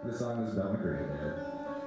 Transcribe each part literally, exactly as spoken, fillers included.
This song is about my granddad.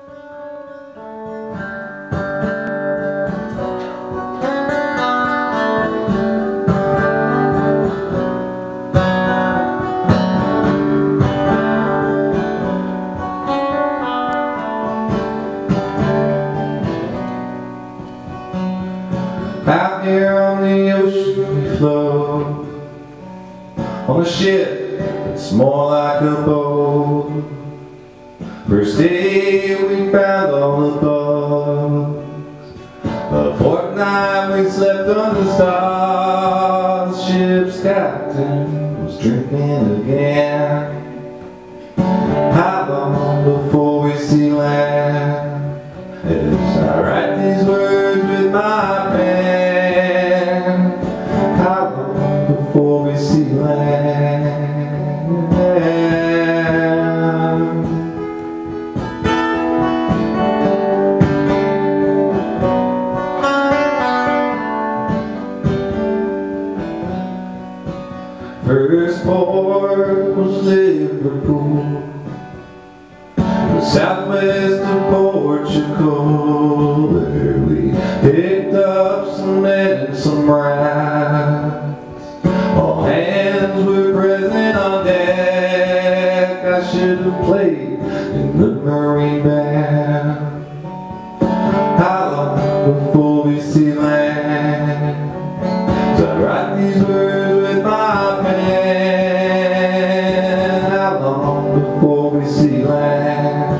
Out here on the ocean we float on a ship that's more like a boat. First day we found all the bugs, a fortnight we slept under stars. Ship's captain was drinking again. How long before we see land? As I write these words with my pen, how long before we see land? First port was Liverpool, the southwest of Portugal, where we picked up some men and some rats. All hands were present on deck. I should have played in the Marine Band. How long before we see land? So I write these words with my pen. How long before we see land?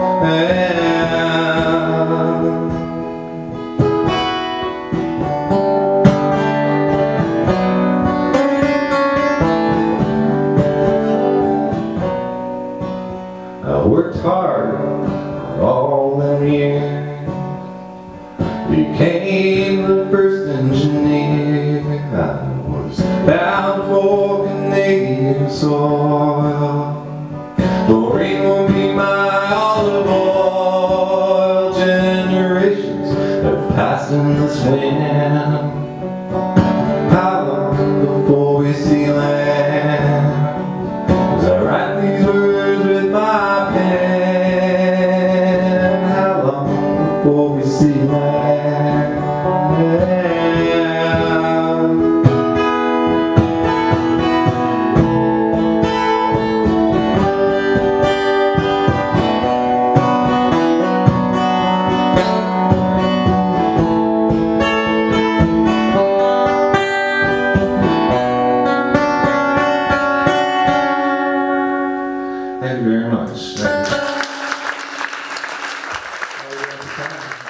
I worked hard for all them years, became the first engineer. I was bound for Canadian soil. Chlorine will be my olive oil. Generations have passed in this wind. How long before we see land? As I write these words with my pen, how long before we see land? Thank you very much.